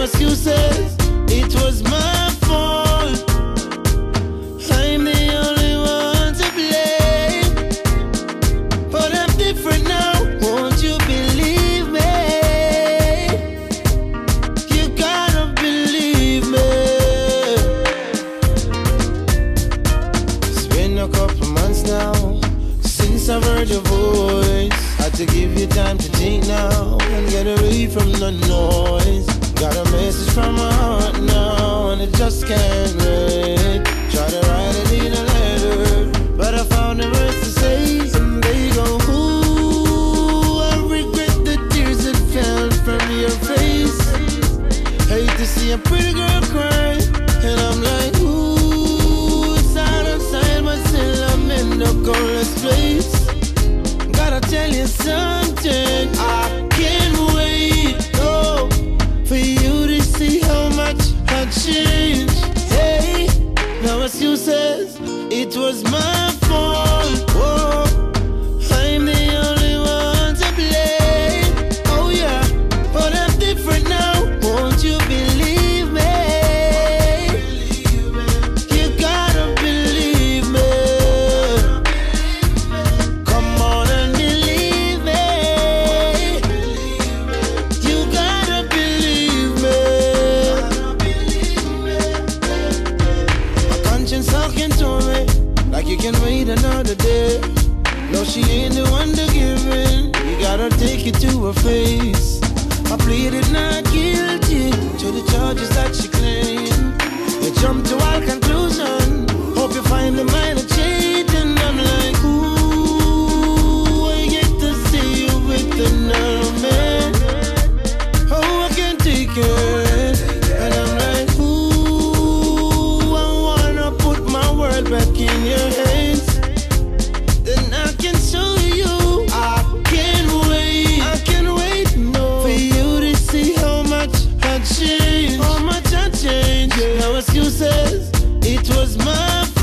excuses. It was my fault. I'm the only one to blame. But I'm different now, won't you believe me? You gotta believe me. It's been a couple months now since I've heard your voice. Had to give you time to think now and get away from the noise. Got a message from my heart now and it just can't wait. Try to write it in a letter, but I found the words to say, and they go, ooh, I regret the tears that fell from your face. Hate to see a pretty girl cry, and I'm like, ooh, it's hot outside, but still I'm in the coldest place. Gotta tell you something, I can't wait, oh, for you to see how much I changed. Hey, no excuses, it was my fault. Whoa, I'm the only one to blame. Oh yeah, but I'm different now, won't you believe me? You gotta believe me. Come on and believe me. You gotta believe me. My conscience talking to me like you can wait another day. No, she ain't the one to give in. You gotta take it to her face. I pleaded not guilty to the charges that she claimed. You jumped to all conclusion. Hope you find the minor change. And I'm like, ooh, I get to see you with another man. Oh, I can't take it. And I'm like, ooh, I wanna put my world back in your hands. Then I can show you. I can't wait, no, for you to see how much I changed. How much I changed. No excuses, it was my fault.